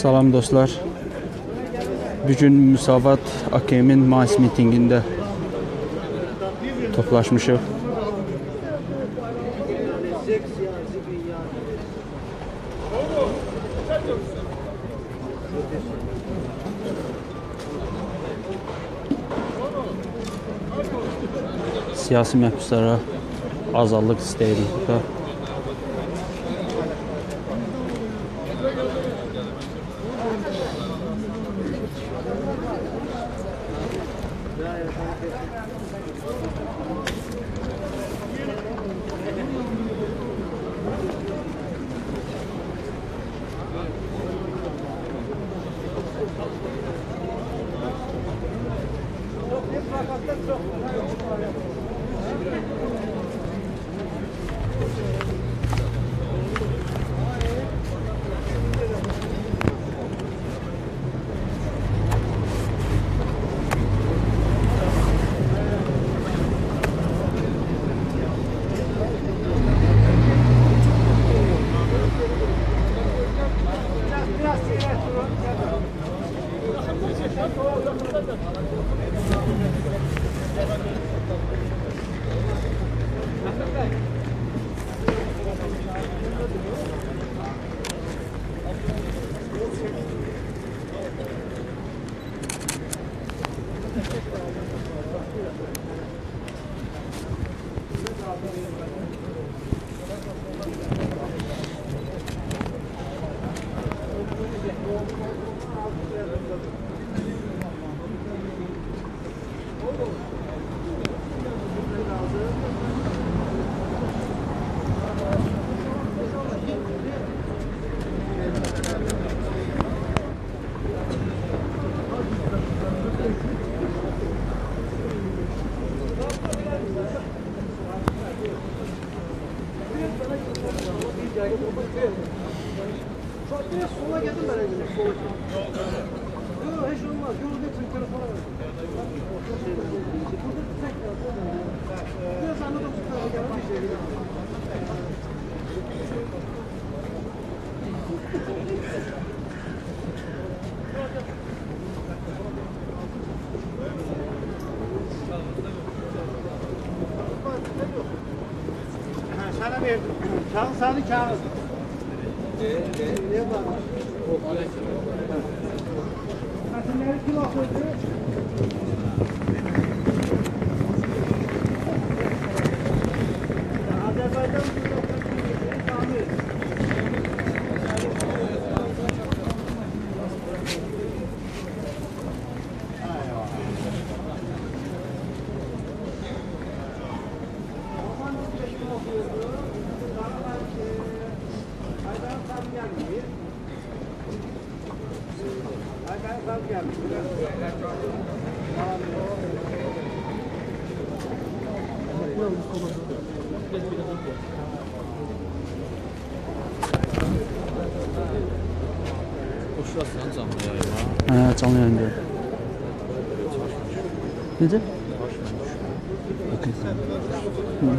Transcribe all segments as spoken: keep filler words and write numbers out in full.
Salam dostlar. Bugün Müsavat A K M'in Mayıs mitingində toplaşmışıq. Siyasi məhbuslara azadlıq istəyirik burada. Sana verdim. Kağıt sağlı kağıt. Ne var? Hatinleri kim atıyordu? Azerbaycan tamir. Boşlasın canlı yayına. Hə, canlı yayında. Necə? Hı.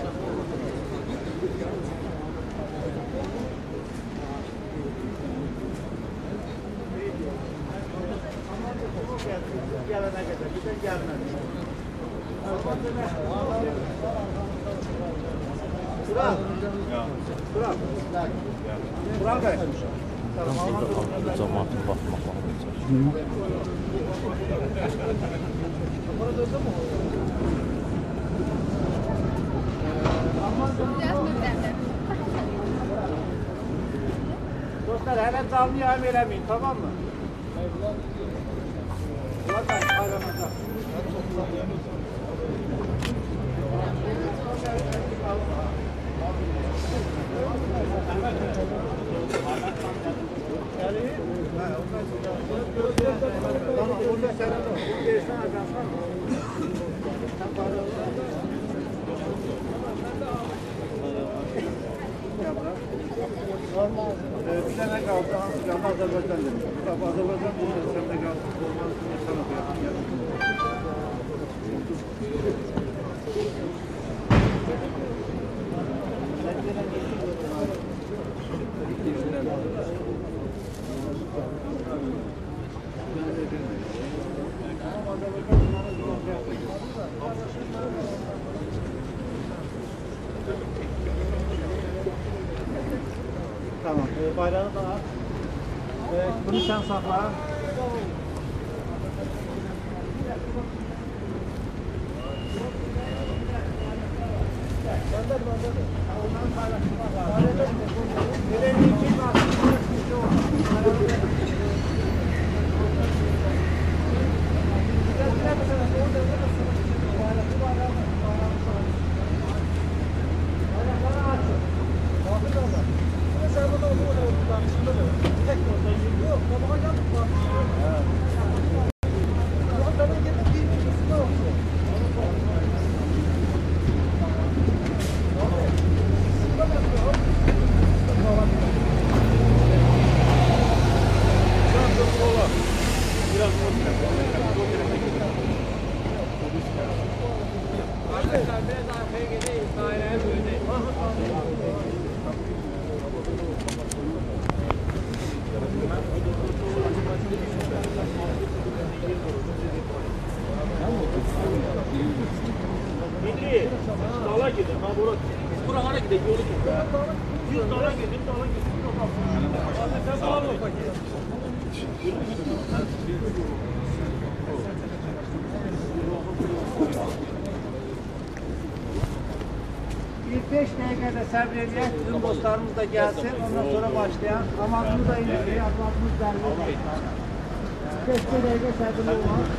Gelene kadar bir de gelmedi. Burak. Burak. Burak Bey. Cəmaatın baxmaq lazım. Dostlar hele canlı yayın eləmeyin, tamam mı? Burak Bey, ayrılacak. Tamam, burada senin o. Bu değişten ajans var mı? Normal. Bir tane kaldı, Hansı Azerbaycan dedim. Azerbaycan dedim, sen de kaldı. Olmaz, sana koyalım. Tamam. Ee, bayrağı da at. Ee, bunu sen sakla. Bandır bandır. Onların paylaşımı var. Elini kim var? Dala gidin, ha burası. Buraya gidin, yolu gidin. Yüz dala gidin, dala gidin. Sen dala mı fakir? Bir beş dakikada sabredecek, bizim dostlarımız da gelsin, ondan sonra başlayan. Amanımız da ileri, Allah'ımız derler. beş dakika sabredecek olmaz.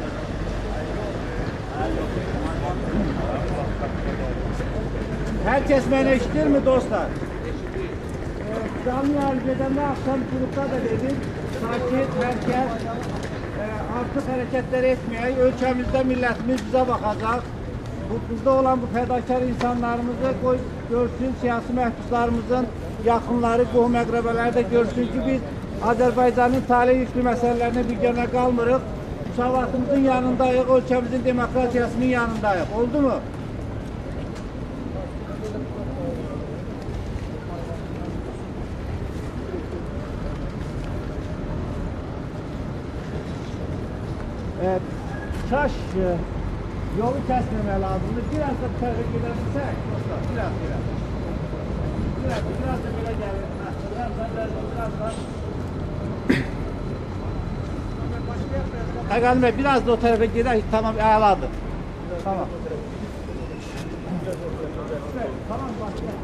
Herkes beni eşitir mi dostlar? Ee, canlı harbiden akşam grupta da dedik. Sakin herkes e, artık hareketler etmiyor. Ölçemizde milletimiz bize bakacak. Bu, bizde olan bu fedakar insanlarımızı koy, görsün, siyasi məhbuslarımızın yakınları, qohum əqrəbələri de görsün ki biz Azərbaycanın talih yüklü məsələlərine bir yana qalmırıq. Müsavatımızın yanındayıq, ölkəmizin demokrasiyasının yanındayıq. Oldu mu? Evet, Çaş e, yolu kesmeme lazımdır. Biraz da bu tarafa gidersek, biraz biraz. Biraz, biraz da böyle gelir. Biraz da, biraz da, biraz da. Hakan Bey, biraz da o tarafa gider, tamam, ağladı. Tamam. Tamam, başlayalım.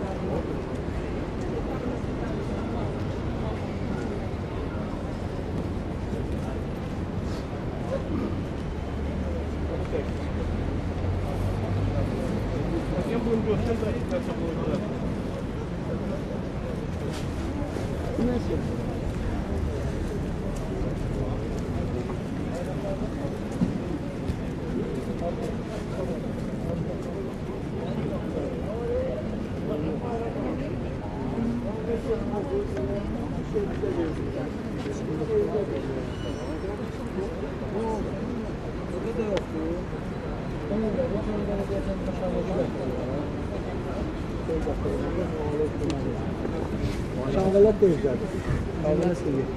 Şangalat da güzel. Şangalat da iyi.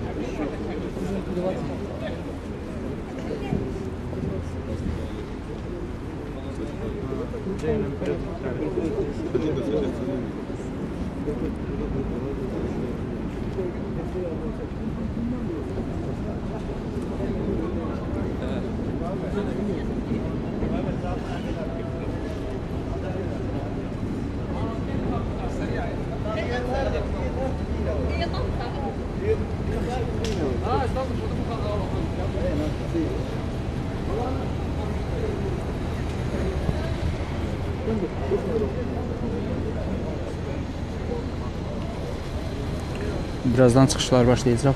Birazdan çıxışlar başlayacaq.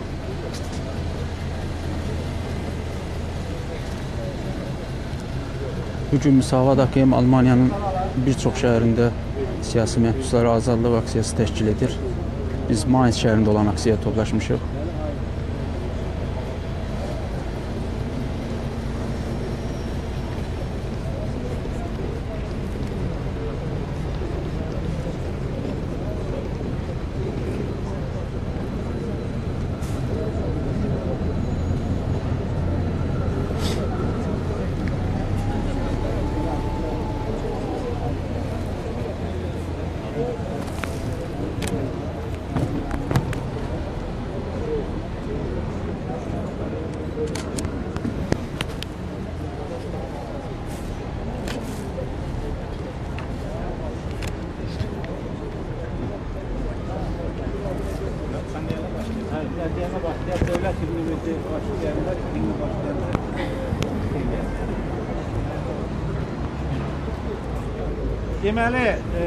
Bugün Müsavat A K M Almaniyanın bir çox şəhərində siyasi məhbuslara azadlıq aksiyası təşkil edir. Biz Mainz şəhərində olan aksiyaya toplaşmışıq. mitingimizi başlayanlar, mitingi başlayanlar. Deməli, e,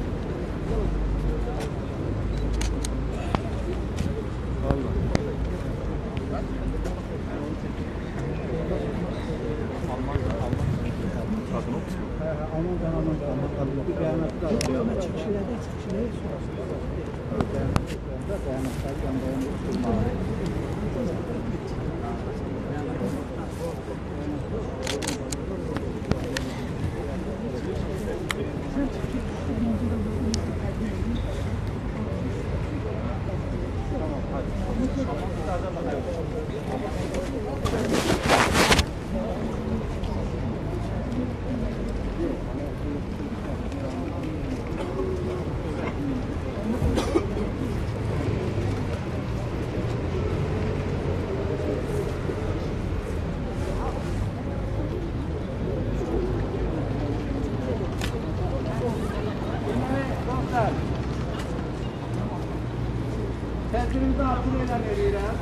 tədbirimizdə artıq elan edirəm.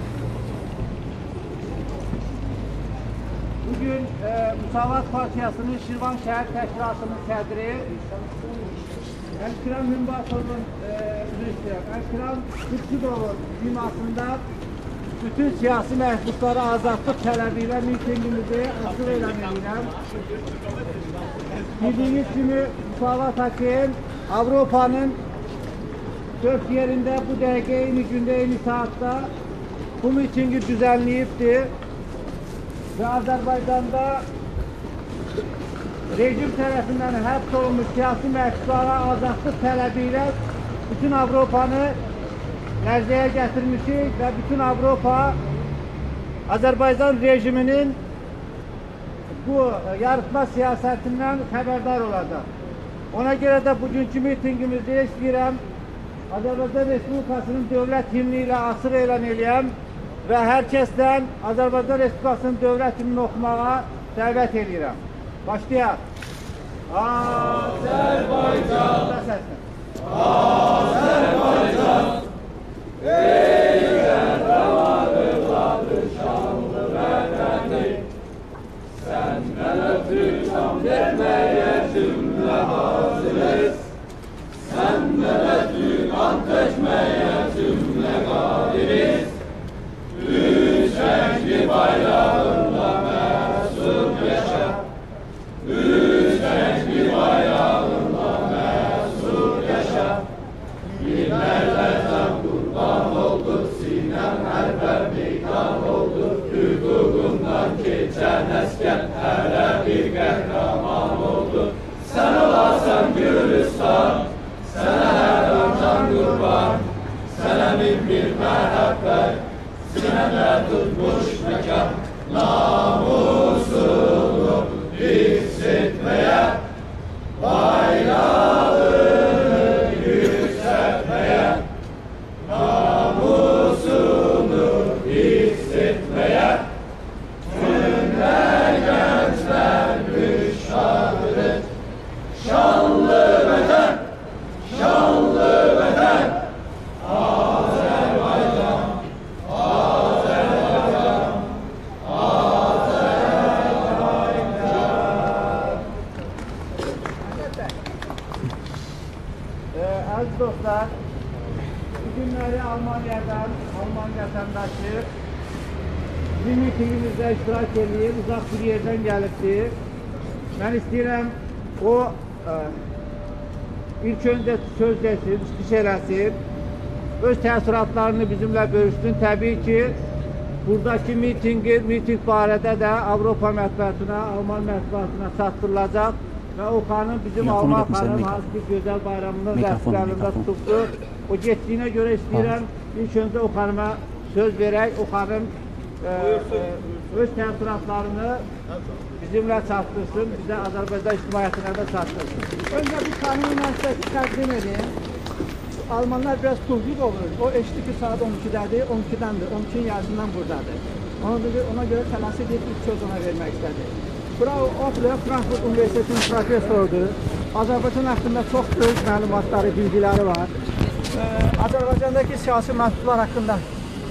Bugün e, Müsavat Partiyasının Şirvan Şəhər Təşkilatının sədri Əlkiram Hümbasovun e, üzr istəyirəm. Əlkiram Qıpçıdovun binasında bütün siyasi məhbuslara azadlıq tələbi ilə mitingimizi açıq elan edirəm. Bildiyiniz kimi Müsavat Hakem Avropanın dört yerinde bu dəqiqə eyni gündə, eyni saatda bu mitingi düzenleyipti ve Azerbaycan'da rejim tarafından həbs olunmuş siyasi məhbuslara azadlıq tələbiyle bütün Avropanı lərzəyə gətirmişik ve bütün Avropa Azerbaycan rejiminin bu yarıtma siyasetinden haberdar olacak. Ona göre de bugünkü mitingimizde istəyirəm Azərbaycan Respublikasının dövlət himni ilə açıq elan eləyəm və hər kəsdən Azərbaycan Respublikasının dövlət himni oxumağa dəvət edirəm. Başlayaq. Azərbaycan Azərbaycan ey qəhrəmanlıqladır şanlı vətəni səndən ötürü can verməyə cümlə hazırız səndən ötürü kan tökməyə cümlə qadiriz üç rəngli bayrağında məsul yaşa üç rəngli bayrağında məsul yaşa minlərlə can qurban oldu sinəm hərbər meydan oldu hüququndan keçən əskər hələ bir qəhrəman oldu sən olasan Gürcistan sənə hər can qurban sənə min bir məhəbbət sinədə tutmuş məkan namusunu hiss etməyə bayrağını yüksəltməyə namusunu hiss etməyə günlər gənclər müşahiddir şanlı vətən şanlı vətən Azərbaycan Azərbaycan Azərbaycan Əziz dostlar, bu günləri Almanya'dan, Alman vətəndaşı bizim mitingimizdə iştirak edib, uzaq bir yerdən gəlibdir. Mən istəyirəm o e, ilk önce söz desin, çıxış eləsin, öz təəssüratlarını bizimlə bölüşsün. Təbii ki, buradakı mitingi, miting barədə də Avropa mətbuatına, Alman mətbuatına çatdırılacaq və o xanım bizim mikrofonu Alman götürsən, xanım mikrofon. hansı ki, gözəl bayramının Mikrofon, rəsmilərində mikrofon. tutubdur. O getdiyinə görə istəyirəm, ilk önce o xanıma söz verək, o xanım e, e, öz təəssüratlarını bizimlə çatdırsın, bizə Azərbaycan ictimaiyyətinə də çatdırsın. Önce bir kanunu ben size takdim edeyim. Almanlar biraz tuhlik olur. O eşitli ki saat on iki'dedir, on iki'dendir, on iki'nin yarısından buradadır. Ona, ona göre təlası bir ilk söz ona vermek istedi. Frau Opler, Frankfurt Üniversitesi'nin profesördür. Azərbaycan hakkında çok öz məlumatları, bilgileri var. Ee, Azərbaycan'daki siyasi məhbuslar hakkında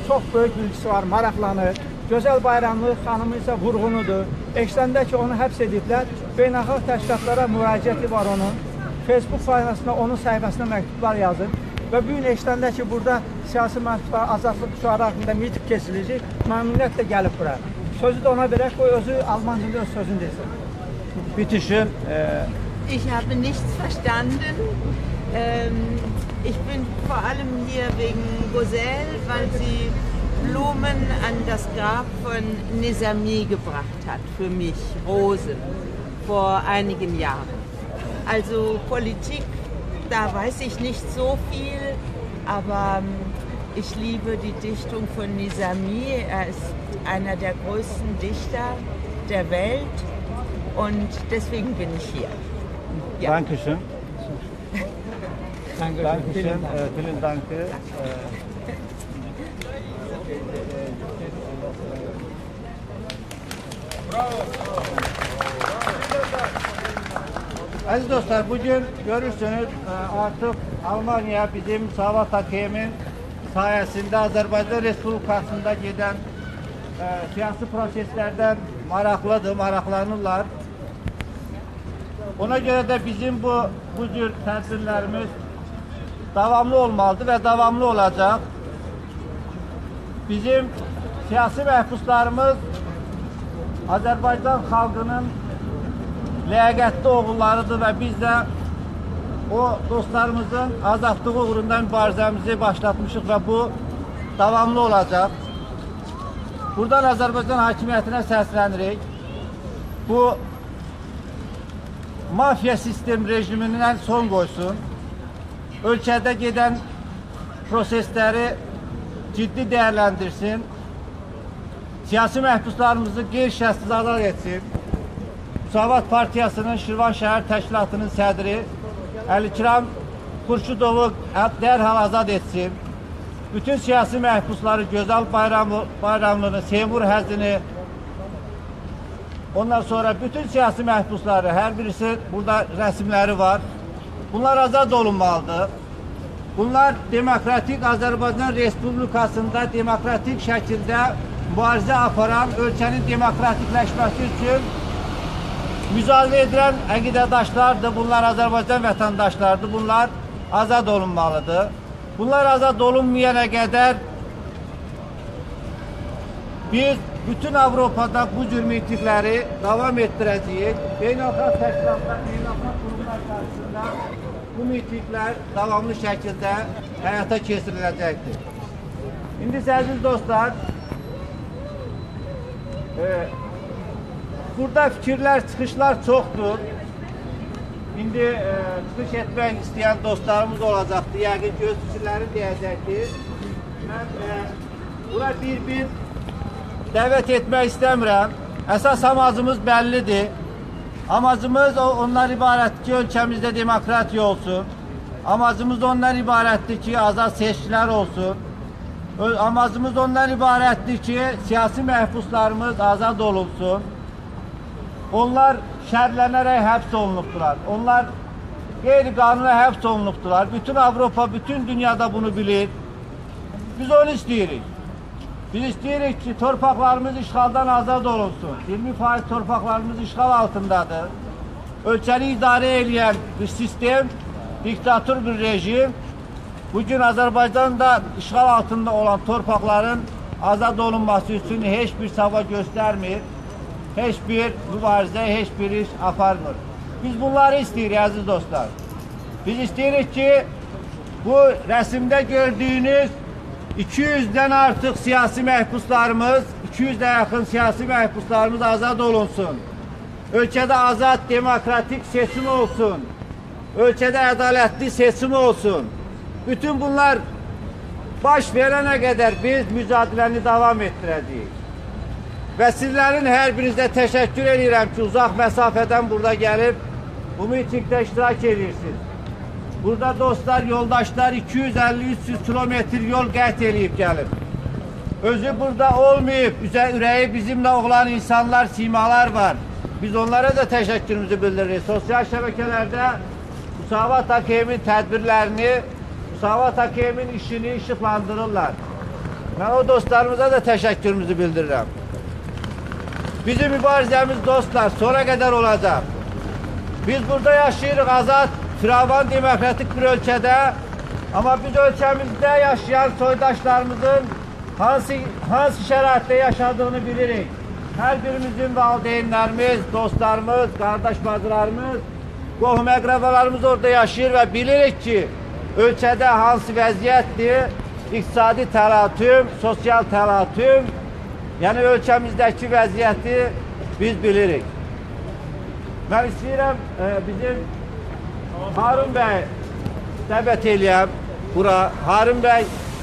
çox böyük bilgisi var, maraqlanır. Gözəl Bayramlı xanımı isə vurğunudur. Eşləndə ki, onu həbs ediblər. Beynəlxalq təşkilatlara müraciəti var onun. Facebook sayfasına, onun səhifəsinə məktublar yazır. Və bu gün eşləndə ki, burada siyasi məhbuslar, azadlıq şüarı haqqında miting keçiriləcək, məmnuniyyətlə gəlib bura. Sözü də ona verək, o özü Almancında öz sözünü desin. Bitişin. E, Ich habe nichts verstanden. Ähm, ich bin vor allem hier wegen Gosel, weil sie Blumen an das Grab von Nizami gebracht hat, für mich, Rosen, vor einigen Jahren. Also Politik, da weiß ich nicht so viel, aber ich liebe die Dichtung von Nizami. Er ist einer der größten Dichter der Welt und deswegen bin ich hier. Ja. Dankeschön. Dankeschön. Äh, vielen Dank. Äh, Aziz dostlar, bugün görürsünüz artık Almanya bizim Müsavat Hakimi'nin sayesinde Azerbaycan Respublikası'nda giden e, siyasi proseslerden maraklıdır, maraklanırlar. Ona göre de bizim bu bu tür tedbirlerimiz devamlı olmalıdır ve devamlı olacak. Bizim siyasi məhbuslarımız Azerbaycan halkının ləyaqətli oğullarıdır ve biz de o dostlarımızın azadlığı uğrunda mübarizemizi başlatmışıq ve bu devamlı olacak. Buradan Azerbaycan hakimiyyətinə səslənirik. Bu mafya sistem rejimindən son qoysun. Ölkədə gedən prosesləri ciddi değerlendirsin. Siyasi məhbuslarımızı qeyri-şərtsiz azad etsin. Müsavat Partiyasının Şirvan Şəhər Təşkilatının sədri Əlikiram Xurşudovu dərhal azad etsin. Bütün siyasi məhbusları, Gözəl Bayramlı, Bayramlını, Seymur Həzini, ondan sonra bütün siyasi məhbusları, hər birisi burada rəsimləri var. Bunlar azad olunmalıdır. Bunlar demokratik Azərbaycan Respublikasında demokratik şəkildə mübarizə aparan, ölkənin demokratikləşməsi üçün mücadilə edən əqidədaşlardır. Bunlar Azərbaycan vətəndaşlarıdır. Bunlar azad olunmalıdır. Bunlar azad olunmayana qədər biz bütün Avropada bu cür mitingləri davam etdirəcəyik. Beynəlxalq təşkilatlar, beynəlxalq qurumlar qarşısında bu mitinglər davamlı şəkildə həyata keçiriləcəkdir. İndi əziz dostlar, e, burada fikirlər, çıxışlar çoxdur. İndi e, çıxış etmək istəyən dostlarımız olacaqdır. Yəqin göz fikirləri deyəcəkdir. Mən e, bura bir-bir dəvət etmək istəmirəm. Əsas amacımız bəllidir. Amacımız ondan ibarətdir ki, ölkəmizdə demokratiya olsun. Amacımız ondan ibarətdir ki, azad seçkilər olsun. Amacımız ondan ibarətdir ki, siyasi məhbuslarımız azad olunsun. Onlar şərlənərək həbs olunubdular. Onlar qeyri-qanuna həbs olunubdular. Bütün Avropa, bütün dünyada bunu bilir. Biz onu istəyirik. Biz istəyirik ki, torpaqlarımız işğaldan azad olunsun. iyirmi faiz torpaqlarımız işğal altındadır. Ölkəni idarə edən bir sistem, diktator bir rejim, bugün Azərbaycanda işğal altında olan torpaqların azad olunması üçün heç bir çaba göstərmir. Heç bir mübarizə, heç bir iş aparmır. Biz bunları istəyirik, əziz dostlar. Biz istəyirik ki, bu rəsimdə gördüyünüz iki yüzdən artıq siyasi məhbuslarımız, iki yüzə yaxın siyasi məhbuslarımız azad olunsun. Ölkədə azad, demokratik seçim olsun. Ölkədə ədalətli seçim olsun. Bütün bunlar baş verənə qədər biz mücadiləni davam etdirəcəyik. Və sizlərin hər birinizə təşəkkür edirəm ki, uzaq məsafədən burada gəlib bu mitingdə iştirak edirsiniz. Burada dostlar, yoldaşlar iki yüz əlli üç yüz kilometr yol qət edib gəlib. Özü burada olmayıb, ürəyi bizimlə olan insanlar, simalar var. Biz onlara da təşəkkürümüzü bildiririk. Sosial şəbəkələrdə Müsavat Hakimi'nin tədbirlərini, Müsavat Hakimi'nin işini işıqlandırırlar. Ben o dostlarımıza da teşekkürümüzü bildiririm. Bizim mübarizemiz dostlar sonra kadar olacak. Biz burada yaşayırıq azad, firavan demokratik bir ölkədə. Ama biz ölkəmizdə yaşayan soydaşlarımızın hansı, hansı şəraitdə yaşadığını bilirik. Hər birimizin valideynlərimiz, dostlarımız, qardaş bacılarımız, qohum əqrabalarımız orada yaşayır və bilirik ki, ölkədə hansı vəziyyətdir, iqtisadi təlatüm, sosial təlatüm, yəni ölkəmizdəki vəziyyəti biz bilirik. Mən istəyirəm e, bizim Harun bəy dəvət eləyəm bura. Harun bəy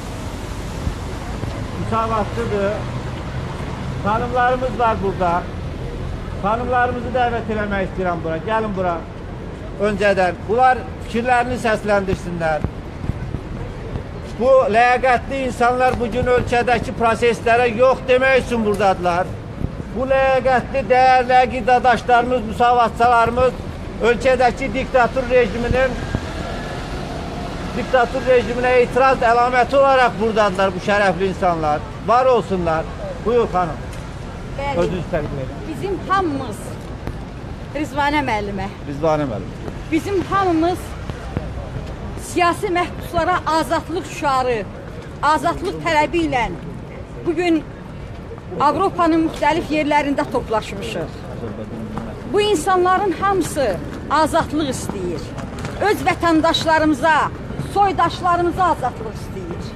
müsavatçıdır. Hanımlarımız var burada. Hanımlarımızı dəvət eləmək istəyirəm bura. Gəlin bura. Öncədən. Bunlar fikirlərini səsləndirsinlər. Bu ləyaqətli insanlar bugün ölkədəki proseslərə yox demək üçün buradadılar. Bu ləyaqətli, dəyərli əqidadaşlarımız, müsavatçılarımız ölkədəki diktator rejiminin diktator rejiminə itiraz əlaməti olaraq buradadılar bu şərəfli insanlar. Var olsunlar. Buyur xanım. Bəli, Özünüz təqdim edin. bizim hamımız Rizvanə müəllimə, Rizvanə müəllim. bizim hamımız siyasi məhbuslara azadlıq şüarı, azadlıq tələbi ilə bugün Avropanın müxtəlif yerlərində toplaşmışıq. Bu insanların hamısı azadlıq istəyir. Öz vətəndaşlarımıza, soydaşlarımıza azadlıq istəyir.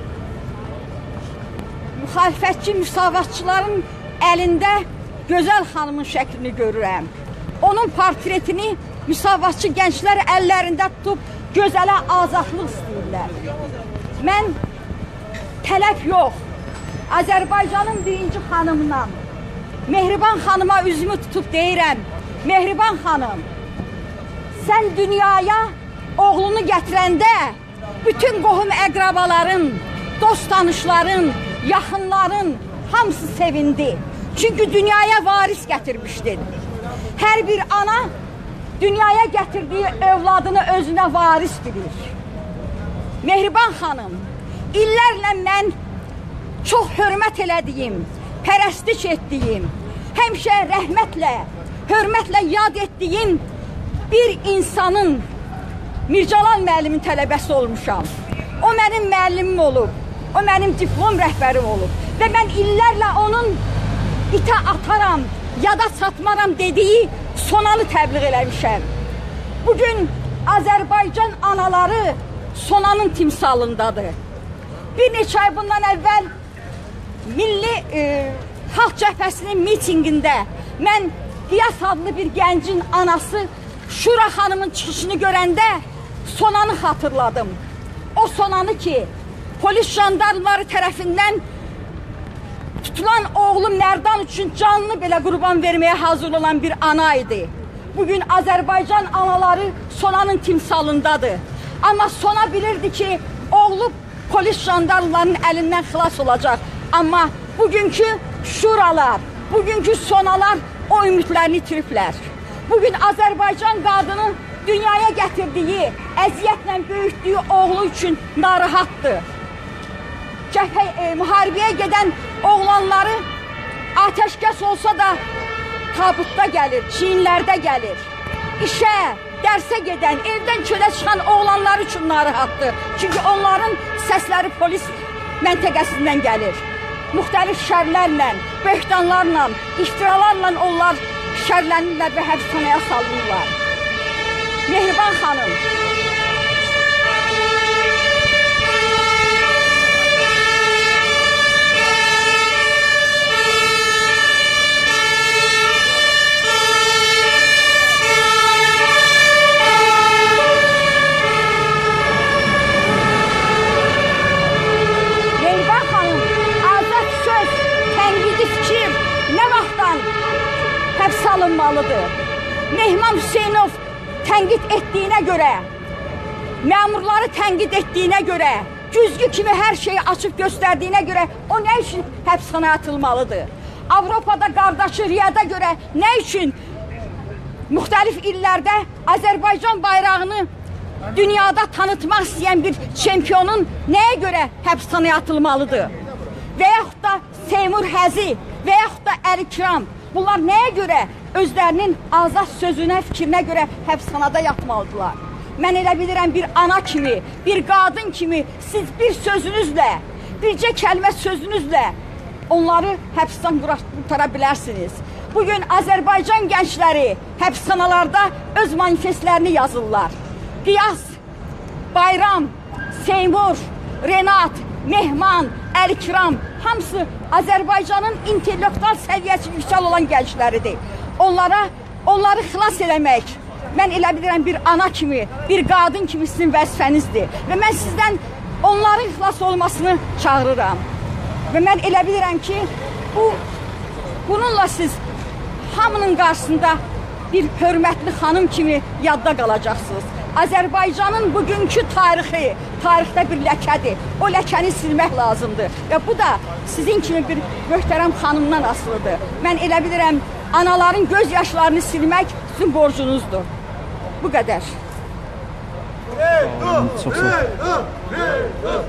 Müxalifətçi, müsavatçıların əlində Gözəl xanımın şəklini görürəm. Onun portretini müsavatçı gənclər əllərində tutub Gözələ azadlıq istəyirlər. Mən tələb yox, Azərbaycanın birinci xanımından, Mehriban xanıma üzümü tutub deyirəm, Mehriban xanım, sən dünyaya oğlunu gətirəndə bütün qohum əqrabaların, dost tanışların, yaxınların hamısı sevindi. Çünki dünyaya varis gətirmişdin. Hər bir ana dünyaya gətirdiyi övladını özünə varis bilir. Mehriban xanım, illərlə mən çox hörmət elədiyim, pərəstiş etdiyim, həmişə rəhmətlə, hörmətlə yad etdiyim bir insanın, Mircəlal müəllimin tələbəsi olmuşam. O mənim müəllimim olub, o mənim diplom rəhbərim olub və mən illərlə onun itə ataram, yada çatmaram dediyi Sonanı təbliğ eləmişəm. Bugün Azərbaycan anaları Sonanın timsalındadır. Bir neçə ay bundan əvvəl Milli e, Xalq Cəbhəsinin mitingində mən Qiyas adlı bir gəncin anası Şura xanımın çıxışını görəndə Sonanı xatırladım. O Sonanı ki, polis jandarmları tərəfindən tutulan oğlu Mərdan üçün canını belə qurban verməyə hazır olan bir ana idi. Bugün Azərbaycan anaları Sonanın timsalındadır. Amma Sona bilirdi ki, oğlu polis jandarmlarının əlindən xilas olacaq. Amma bugünkü şuralar, bugünkü Sonalar o ümidlərini itiriblər. Bugün Azərbaycan qadını dünyaya gətirdiyi, əziyyətlə böyütdüyü oğlu üçün narahatdır. Cəbhə, e, müharibəyə gedən oğlanları ateşkəs olsa da tabutda gəlir, çiyinlərdə gəlir. İşə, dərsə gedən, evdən çölə çıxan oğlanlar üçün narahatdır. Çünki onların səsləri polis məntəqəsindən gəlir. Müxtəlif şərlərlə, böhtanlarla, iftiralarla onlar şərlənirlər və həbsxanaya salınırlar. Mehriban xanım, həbs alınmalıdır. Mehman Hüseynov tənqid etdiyinə görə, məmurları tənqid etdiyinə görə, güzgü kimi hər şeyi açıb göstərdiyinə görə o nə üçün həbsxanaya atılmalıdır? Avropada qardaşı Riyada görə nə üçün müxtəlif illərdə Azərbaycan bayrağını dünyada tanıtmaq istəyən bir çempionun nəyə görə həbsxanaya atılmalıdır? və yaxud da Seymur Həzi və yaxud da Əlikram, bunlar nəyə görə özlərinin azad sözünə, fikrinə görə həbsxanada yatmalıdırlar? Mən elə bilirəm bir ana kimi, bir qadın kimi siz bir sözünüzlə, bircə kəlmə sözünüzlə onları həbsdən qurtara bilərsiniz. Bugün Azərbaycan gəncləri həbsxanalarda öz manifestlərini yazırlar. Qiyas, Bayram, Seymur, Renat, Mehman, Əlikram hamısı Azərbaycanın intellektual səviyyəsi yüksək olan gəncləridir. Onlara, onları xilas eləmək, mən elə bilirəm bir ana kimi, bir qadın kimi sizin vəzifənizdir. Və mən sizdən onların xilas olmasını çağırıram. Və mən elə bilirəm ki, bu, bununla siz hamının qarşısında bir hörmətli xanım kimi yadda qalacaqsınız. Azərbaycanın bugünkü tarixi, tarixdə bir ləkədir. O ləkəni silmək lazımdır. Və bu da sizin kimi bir möhtərəm xanımdan asılıdır. Mən elə bilirəm, anaların göz yaşlarını silmək sizin borcunuzdur. Bu qədər. Çox sağ olun.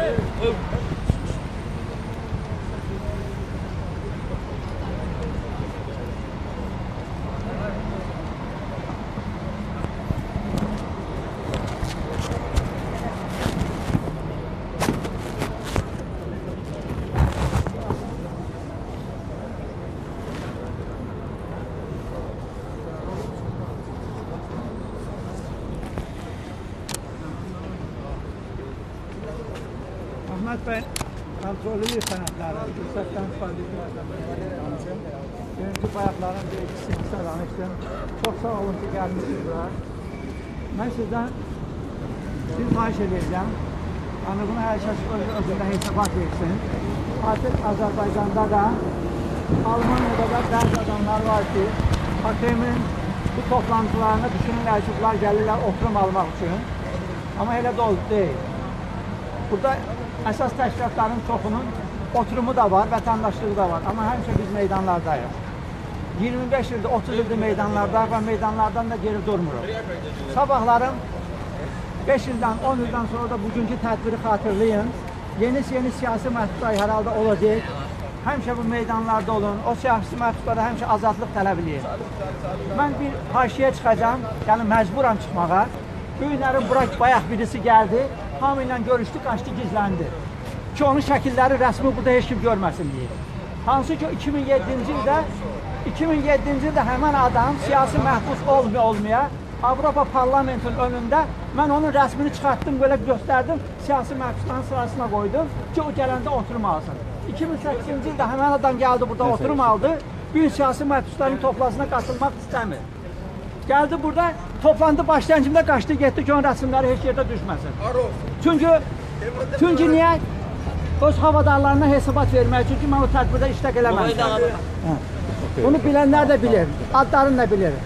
Ahmet Bey, kontrollü sənədləri, fürsətdən istifadə edirəm. Birinci bayaqların bir ikisini danışdım. Çox sağ olun ki, gəlmişsiniz bura. Mən sizdən bir xahiş edəcəm. Yəni, bunu hər kəs özündə hesabat versin. Artıq Azərbaycanda da, Almaniyada da bəzi adamlar var ki, hakemin bu toplantılarına düşünürlər ki, bunlar gəlirlər oturum almaq üçün. Amma elə də oldu deyil. Burada əsas təşkilatların çoxunun oturumu da var, vətəndaşlığı da var. Amma həmişə biz meydanlardayıq. iyirmi beş ildir, otuz ildir meydanlardayıq və meydanlardan da geri durmuruq. Sabahlarım beş ildən, on ildən sonra da bugünkü tədbiri xatırlayın. Yeni-yeni siyasi məhdudlar hər halda olacaq. Həmişə bu meydanlarda olun. O siyasi məhdudlara həmişə azadlıq tələb edir. Mən bir haşiyə çıxacağım, yəni məcburam çıxmağa. Bu günlərin bura bayaq birisi gəldi. Hamı ilə görüşdü, qaçdı, gizləndi. Ki, onun şəkilləri, rəsmi burada heç kim görməsin deyir. Hansı ki, iki min yeddinci ildə iki min yeddinci ildə həmən adam siyasi məhbus olmaya-olmaya Avropa parlamentinin önündə mən onun rəsmini çıxartdım, belə göstərdim, siyasi məhbusların sırasına qoydum ki, o gələndə oturum alsın. iki min səkkizinci ildə həmən adam gəldi burada oturum aldı, bir gün siyasi məhbusların toplasına qatılmaq istəmir. Gəldi burada, toplandı başlayıncımda qaçdı, getdi ki, onun rəsmləri heç yerdə düşməsin. Çünki, çünki niyə? Öz havadarlarına hesabat vermək üçün ki, mən o tədbirdə iştək eləməmişəm. Bunu bilənlər də bilir, adlarını da bilir.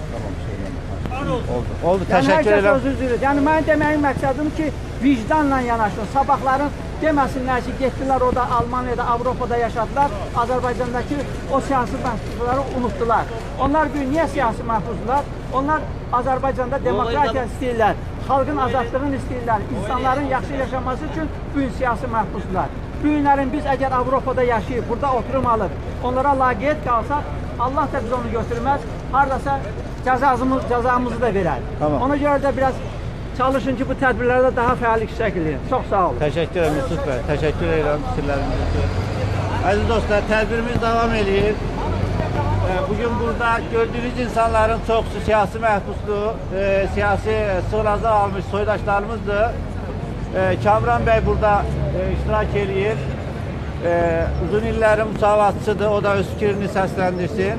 Oldu, oldu. Yəni, hər Təşəkkür kəs edirəm. özü üzrüdür. Yəni, mənim deməyim məqsədim ki, vicdanla yanaşın. Sabahların deməsinlər ki, getdilər orada Almaniyada, Avropada yaşadılar, Azərbaycandakı o siyasi məhbusları unutdular. Onlar bir niyə siyasi məhbusdular? Onlar Azərbaycanda demokratiya istəyirlər, xalqın azadlığını istəyirlər, insanların yaxşı yaşaması üçün bu gün siyasi məhbusdular. Bu günlərin biz əgər Avropada yaşayıb, burada oturum alıb, onlara laqeyd qalsaq, Allah da biz onu götürməz, haradasa cəzamız, cəzamızı da verər. Tamam. Ona görə də biraz çalışın ki, bu tədbirlərdə daha fəal iştirak edin. Çox sağ olun. Təşəkkür edirəm Yusuf bəy. Təşəkkür edirəm fikirləriniz üçün. Əziz dostlar, tədbirimiz davam edir. Bugün burada gördüğünüz insanların çoxusu siyasi məhbusluğu, e, siyasi sığınacaq almış soydaşlarımızdır. E, Kamran bəy burada e, iştirak edir. E, uzun illərin müsavatçıdır, o da öz fikrini səsləndirsin.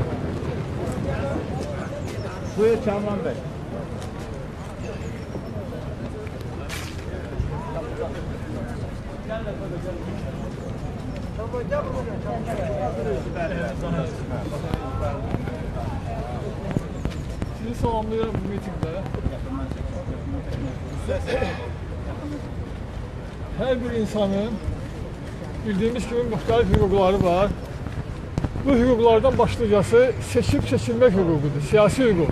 Buyur Kamran bəy. Sizi salamlayıram bu mitingdə. Hər bir insanın bildiyimiz kimi müxtəlif hüquqları var. Bu hüquqlardan başlıcası seçib seçilmək hüququdur, siyasi hüquq.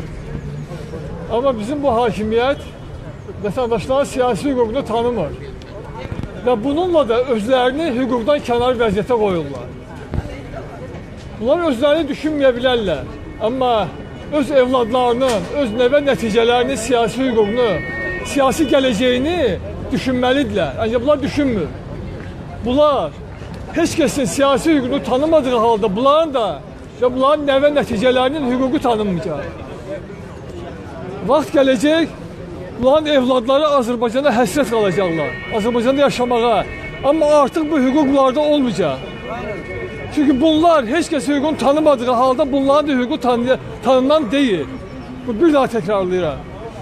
Amma bizim bu hakimiyyət vətəndaşların siyasi hüququnu tanımır. və bununla da özlərini hüquqdan kənar vəziyyətə qoyurlar. Bunlar özlərini düşünməyə bilərlər, amma öz evladlarının, öz nəvə nəticələrinin siyasi hüququnu, siyasi gələcəyini düşünməlidirlər. Ancaq bunlar düşünmür. Bunlar heç kəsin siyasi hüququnu tanımadığı halda bunların da və bunların nəvə nəticələrinin hüququ tanınmayacaq. Vaxt gələcək, bunların evladları Azərbaycana həsrət qalacaqlar, Azərbaycanda yaşamağa. Amma artıq bu hüquq bunlarda olmayacaq. Çünki bunlar heç kəs hüququnu tanımadığı halda bunların da hüququ tanı tanınan deyil. Bu bir daha təkrarlayıram.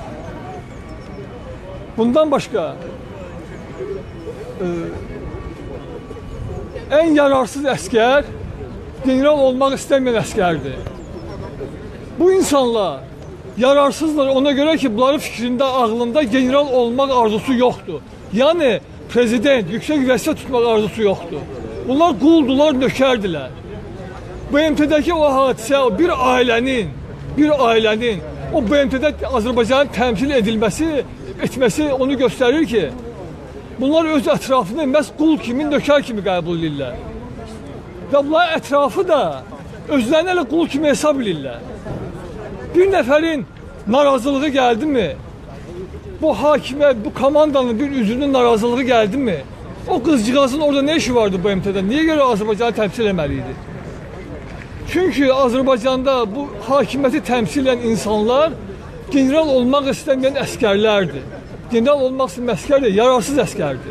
Bundan başqa e, ən yararsız əskər general olmaq istəməyən əskərdir. Bu insanlar yararsızlar ona görə ki, bunların fikrində, ağlında general olmaq arzusu yoxdur. Yəni, prezident, yüksək vəzifə tutmaq arzusu yoxdur. Bunlar quldular, nökərdilər. B M T'dəki o hadisə, bir ailənin, bir ailənin o B M T'də Azərbaycanın təmsil edilməsi, etməsi onu göstərir ki, bunlar öz ətrafını məhz qul kimi, nökər kimi qəbul edirlər. Və bunların ətrafı da özlərini elə qul kimi hesab edirlər. Bir nəfərin narazılığı gəldi mi, bu hakimə, bu komandanın bir üzünün narazılığı gəldi mi, o qızcığazın orada nə işi vardı B M T'də? Niyə görə Azərbaycanı təmsil etməliydi? Çünki Azərbaycanda bu hakimiyyəti təmsil edən insanlar general olmaq istəməyən əskərlərdir. General olmaq istəyən əskər də yararsız əskərdir.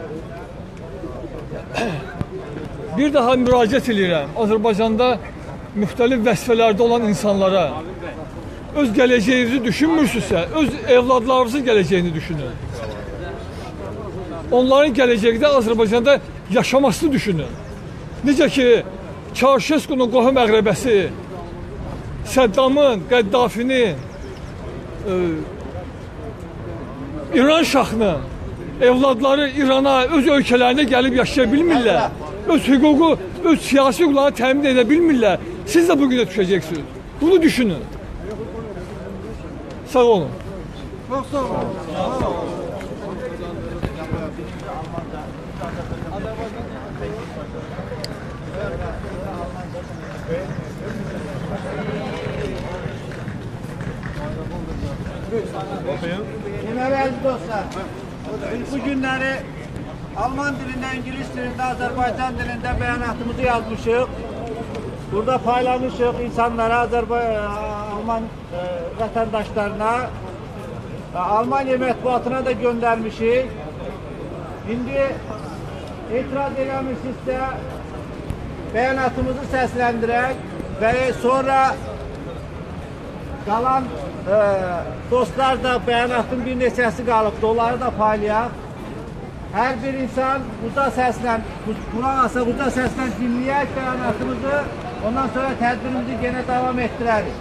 Bir daha müraciət edirəm Azərbaycanda müxtəlif vəzifələrdə olan insanlara. Öz gələcəyinizi düşünmürsünüzsə, öz evladlarınızın gələcəyini düşünün. Onların gələcəkdə Azərbaycanda yaşamasını düşünün. Necə ki, Çauşeskunun qohum əqrəbəsi, Səddamın, Qəddafinin, e, İran şahının evladları İrana, öz ölkələrinə gəlib yaşaya bilmirlər. Öz hüququ, öz siyasi hüquqlarını təmin edə bilmirlər. Siz də bugün də düşəcəksiniz. Bunu düşünün. Sağ olun. Çok sağ olun. Yine aziz dostlar, bu günleri Alman dilinde, İngiliz dilinde, Azerbaycan dilinde beyanatımızı yazmışız. Burada paylaşmışız insanlara, Azerbaycan, Alman e, vatandaşlarına, e, Almanya mətbuatına da göndermişiz. Şimdi itiraz eləmişizsə beyanatımızı səsləndirək və sonra qalan e, dostlar da beyanatın bir neçəsi qalıbdı, onları da paylayaq. Hər bir insan burada səslən, qulaq asa burada səslən dinləyək beyanatımızı, ondan sonra tədbirimizi yenə davam etdirərik.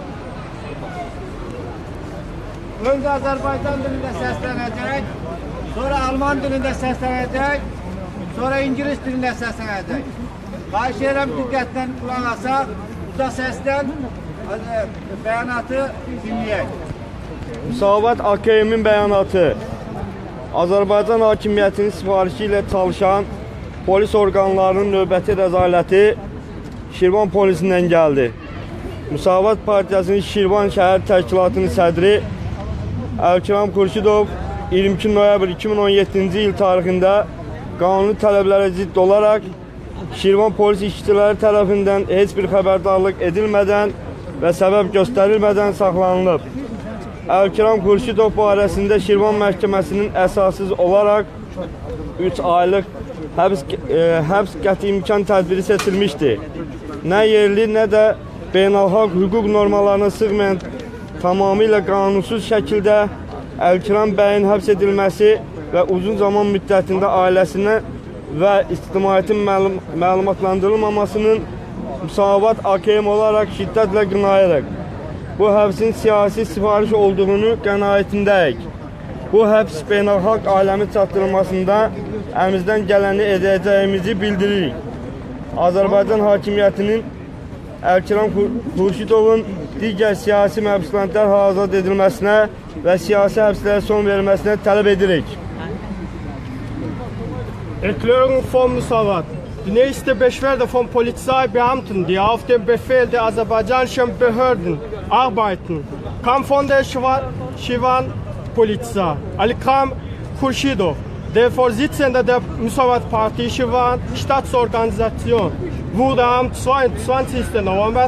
Önce Azerbaycan dilinde səslənəcək, sonra Alman dilinde səslənəcək, sonra İngiliz dilinde səslənəcək. Xahiş edirəm diqqətlə qulaq asaq, burada səslən bəyanatı dinləyək. Müsavat A K M-in bəyanatı. Azərbaycan hakimiyyətinin sifarişi ilə çalışan polis orqanlarının növbəti rəzaləti Şirvan polisindən gəldi. Müsavat Partiyasının Şirvan şəhər təşkilatının sədri Əlkiram Xurşidov iyirmi iki noyabr iki min on yeddinci il tarixində qanuni tələblərə zidd olaraq Şirvan polis işçiləri tərəfindən heç bir xəbərdarlıq edilmədən və səbəb göstərilmədən saxlanılıb. Əlkiram Xurşidov barəsində Şirvan məhkəməsinin əsassız olaraq üç aylıq həbs, e, həbs qəti imkan tədbiri seçilmişdir. Nə yerli, nə də beynəlxalq hüquq normalarına sığmayan tamamilə qanunsuz şəkildə Əlkiram bəyin həbs edilməsi və uzun zaman müddətində ailəsinə və ictimaiyyətin məlum, məlumatlandırılmamasının Müsavat A K M olaraq şiddətlə qınayırıq. Bu həbsin siyasi sifariş olduğunu qənaətindəyik. Bu həbs beynəlxalq aləmi çatdırılmasında əmizdən gələni edəcəyimizi bildiririk. Azərbaycan hakimiyyətinin Əlkiram Xurşidovun digər siyasi məhbusların dərhal azad edilməsinə və siyasi həbslərə son verilməsinə tələb edirik. Erklärung von Musavat. Die nächste Beschwerde von Polizeibeamten, die auf dem Befehl der aserbaidschanischen Behörden arbeiten, kam von der Shivan-Polizei. Alikram Khurshidov, der Vorsitzende der Musavat-Partie Shivan Staatsorganisation, wurde am zweiundzwanzigsten November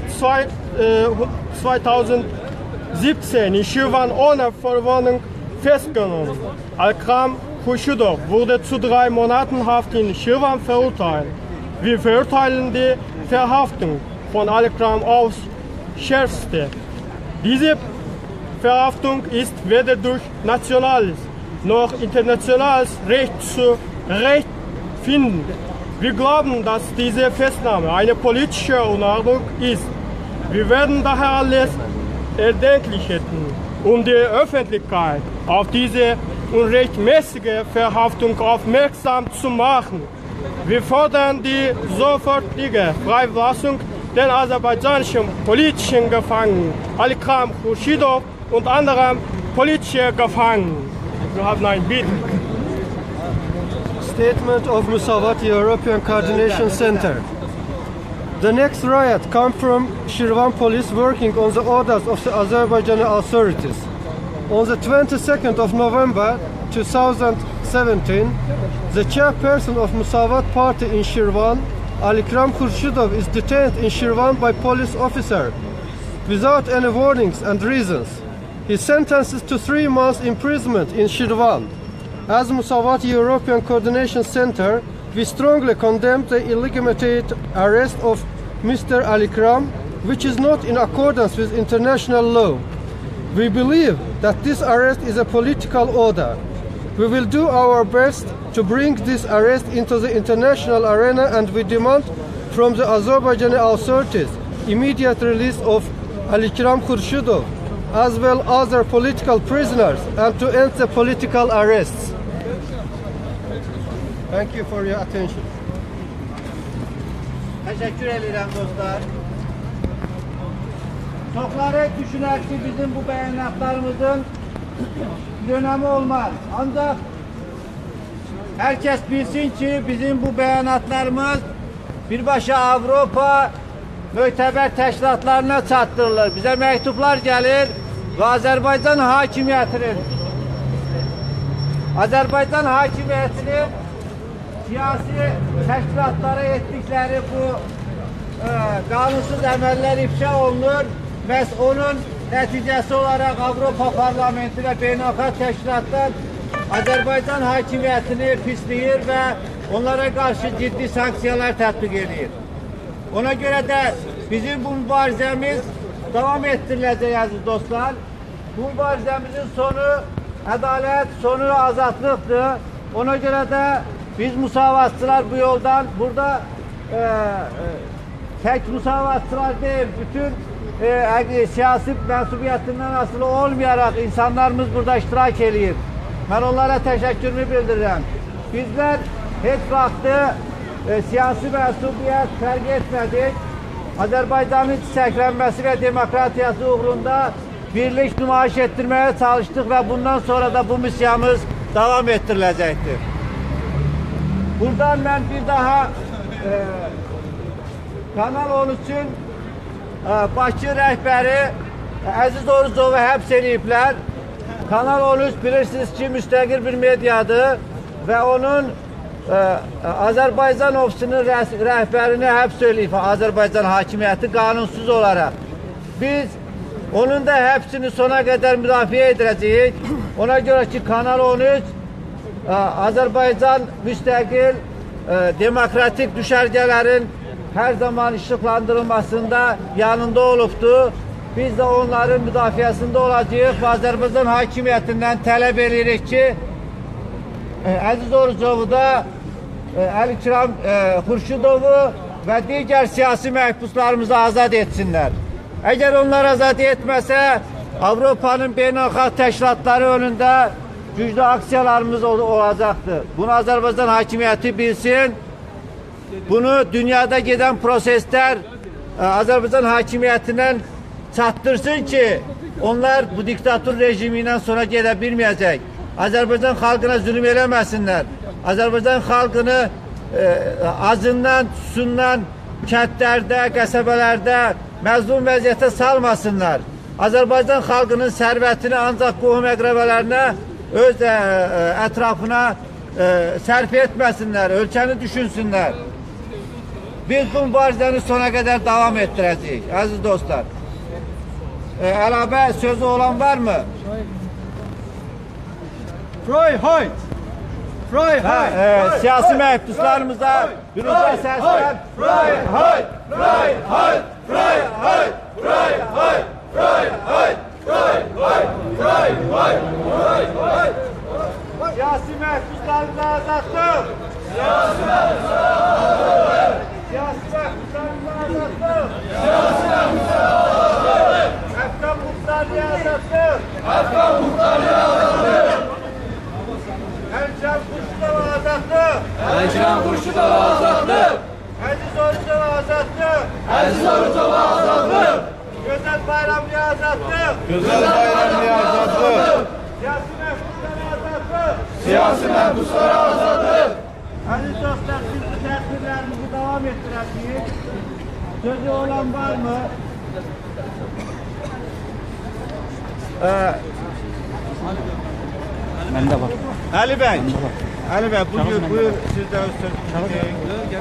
zweitausendsiebzehn in Shivan ohne Verwarnung festgenommen. Alikram Khurshidov wurde zu drei Monaten Haft in Shivan verurteilt. Wir verurteilen die Verhaftung von Alikram aufs Schärfste. Diese Verhaftung ist weder durch nationales noch internationales Recht zu rechtfinden. Wir glauben, dass diese Festnahme eine politische Unordnung ist. Wir werden daher alles Erdenkliche tun, um die Öffentlichkeit auf diese unrechtmäßige Verhaftung aufmerksam zu machen. Wir fordern die sofortige Freilassung der aserbaidschanischen politischen Gefangenen, Alikram Khurshidov und anderen politischen Gefangenen. Wir haben ein Bild. Statement of Musavat European Coordination Center. The next riot comes from Shirvan police working on the orders of the Azerbaijani authorities. On the twenty-second of November two thousand seventeen, the chairperson of Musavat party in Shirvan, Alikram Khurshidov, is detained in Shirvan by police officer without any warnings and reasons. He sentences to three months imprisonment in Shirvan. As Musavat European Coordination Center, we strongly condemn the illegitimate arrest of Mister Alikram, which is not in accordance with international law. We believe that this arrest is a political order. We will do our best to bring this arrest into the international arena, and we demand from the Azerbaijani authorities immediate release of Alikram Khurshidov, as well as other political prisoners, and to end the political arrests. Thank you for your attention. Teşekkür ederim dostlar. Çoxları düşünər ki, bizim bu bəyanatlarımızın bir önemi olmaz. Ancaq herkes bilsin ki, bizim bu bəyanatlarımız birbaşa Avropa mötəbər təşkilatlarına çatdırılır. Bizə məktublar gəlir və Azərbaycan hakimiyyətinin Azərbaycan hakimiyyətinin siyasi təşkilatlara etdikləri bu e, qanunsuz əməllər ifşa olunur. Məhz onun nəticəsi olaraq Avropa Parlamenti və beynəlxalq təşkilatlar Azərbaycan hakimiyyətini pisləyir və onlara qarşı ciddi sanksiyalar tətbiq edir. Ona görə də bizim bu mübarizəmiz davam etdiriləcək əziz dostlar. Bu mübarizəmizin sonu ədalət, sonu azadlıqdır. Ona görə də biz musavatçılar bu yoldan burada e, e, tek musavatçılar değil, bütün e, siyasi mensubiyyətindən asılı olmayarak insanlarımız burada iştirak edir. Ben onlara teşekkürümü bildirirəm. Bizler hiç vaxtı e, siyasi mensubiyyət fərq etmədik. Azərbaycanın çiçəklənməsi və demokratiyası uğrunda birlik nümayiş etdirməyə çalışdıq və bundan sonra da bu misyamız devam etdiriləcəkdir. Buradan ben bir daha e, Kanal on üçün e, Bakı rəhbəri Əziz Oruzovu həbs ediblər. Kanal on üç bilirsiniz ki, müstəqil bir mediadır və onun e, Azərbaycan ofisinin rəhbərini həbs edib Azərbaycan hakimiyyəti qanunsuz olaraq. Biz onun da həbsini sona qədər müdafiə edəcəyik. Ona görə ki, Kanal on üç Azərbaycan müstəqil demokratik düşərgələrin hər zaman işıqlandırılmasında yanında olubdur. Biz də onların müdafiəsində olacağıq və Azərbaycan hakimiyyətindən tələb edirik ki, Əziz Oruzovu da Alikram Khurşidovu və digər siyasi məhbuslarımızı azad etsinlər. Əgər onlar azad etməsə, Avropanın beynəlxalq təşkilatları önündə güclü aksiyalarımız olacaqdır. Bunu Azərbaycan hakimiyyəti bilsin. Bunu dünyada gedən proseslər Azərbaycan hakimiyyətindən çatdırsın ki, onlar bu diktator rejimindən sonra gedə bilməyəcək. Azərbaycan xalqına zülm eləməsinlər. Azərbaycan xalqını e, azından, susundan kəndlərdə, qəsəbələrdə məzlum vəziyyətə salmasınlar. Azərbaycan xalqının sərvətini ancaq qohum əqrəbələrinə, öz ə, ə, ətrafına ə, sərf etməsinlər, ölkəni düşünsünlər. Biz bu mübarizəni sona qədər davam etdirəcəyik, əziz dostlar. Ə, əlavə sözü olan varmı? Freiheit! Freiheit! Ə, siyasi məhbuslarımıza bürüzə səslər. Freiheit! Freiheit! Freiheit! Freiheit! Freiheit! Freiheit! Freiheit! Freiheit! Siyasi məhbuslarımıza azadlıq! Siyasi məhbuslarımıza Siyasi məhbuslarımıza azadlıq! Siyasi məhbuslarımıza azadlıq! Əfqan muhtarlığa azadlıq! Əfqan muhtarlığa azadlıq! Həmşəm Xurşudova azadlıq! Həmşəm Xurşudova azadlıq! Əziz Orucova azadlıq! Əziz Orucova azadlıq! Gözəl Bayramlıya azadlıq! Gözəl Bayramlıya azadlıq! Siyasi məhbuslara azadlıq! Siyasi məhbuslara azadlıq! Əziz dostlar, biz bu tədbirlərimizi davam etdirəcəyik. Sözü olan var mı? Ee, Məndə var. Ali bəy, Ali bəy, buyur, buyur, siz də öz sözünüzü deyin.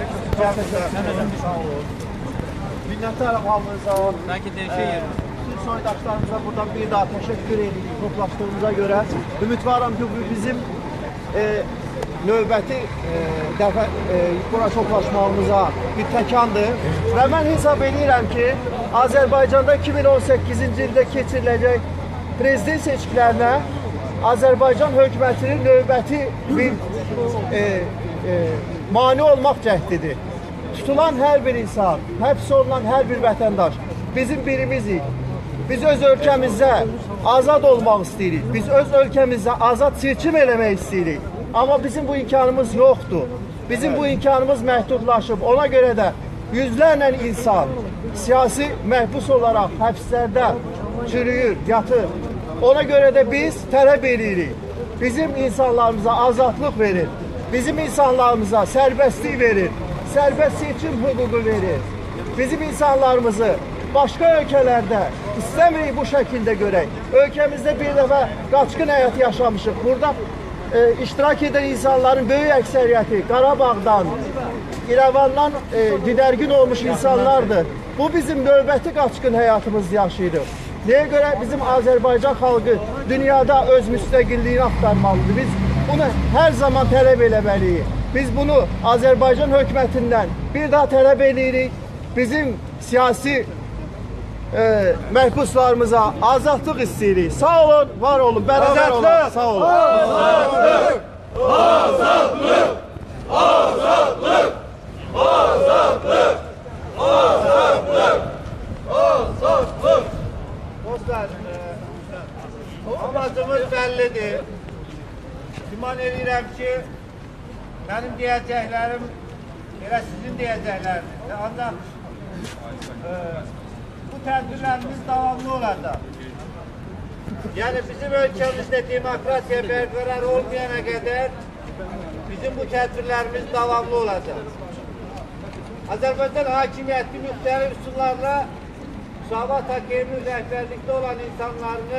Minnətdarım hamınıza. Belki değişir. Bütün soydaşlarımıza buradan bir daha teşekkür ediyoruz toplaştığımıza göre. Ümit varam ki bu bizim e, növbəti e, dəfə e, bura toplaşmağımıza bir təkandır. Və mən hesab edirəm ki, Azərbaycanda iki min on səkkizinci ildə keçiriləcək prezident seçkilərinə Azərbaycan hökumətinin növbəti bir e, e, mani olmaq cəhdidir. Tutulan hər bir insan, həbs olunan hər bir vətəndaş bizim birimizik. Biz öz ölkəmizdə azad olmaq istəyirik. Biz öz ölkəmizdə azad seçim eləmək istəyirik. Amma bizim bu imkanımız yoxdur. Bizim bu imkanımız məhdudlaşıb. Ona görə də yüzlərlə insan siyasi məhbus olaraq həbslərdə çürüyür, yatır. Ona görə də biz tələb edirik. Bizim insanlarımıza azadlıq verir. Bizim insanlarımıza sərbəstlik verir. Sərbəst seçim hüququ verir. Bizim insanlarımızı başqa ölkələrdə istəmirik bu şəkildə görək. Ölkəmizdə bir dəfə qaçqın həyat yaşamışıq. Burada e, iştirak edən insanların böyük əksəriyyəti Qarabağdan, İrəvandan e, didərgin olmuş insanlardır. Bu bizim növbəti qaçqın həyatımız yaşayırıq. Nəyə görə bizim Azərbaycan xalqı dünyada öz müstəqilliyini axtarmalıdır. Biz bunu hər zaman tələb eləməliyik. Biz bunu Azərbaycan hökumətindən bir daha tələb edirik. Bizim siyasi e, məhbuslarımıza azadlıq istəyirik. Sağ olun, var olun, bərabər olun. Sağ olun. Azadlıq! Azadlıq! Azadlıq! Azadlıq! Azadlıq! Azadlıq! Dostlar, e, amacımız bəllidir. Güman edirəm ki, mənim deyəcəklərim elə sizin deyəcəklərinizdir. Ancaq e, bu tədbirlərimiz davamlı olacaq. Yəni bizim ölkəmizdə demokratiya bərqərar olmayana qədər bizim bu tədbirlərimiz davamlı olacaq. Azərbaycan hakimiyyəti müxtəlif üsullarla Müsavat Hakiminin rəhbərlikdə olan insanlarını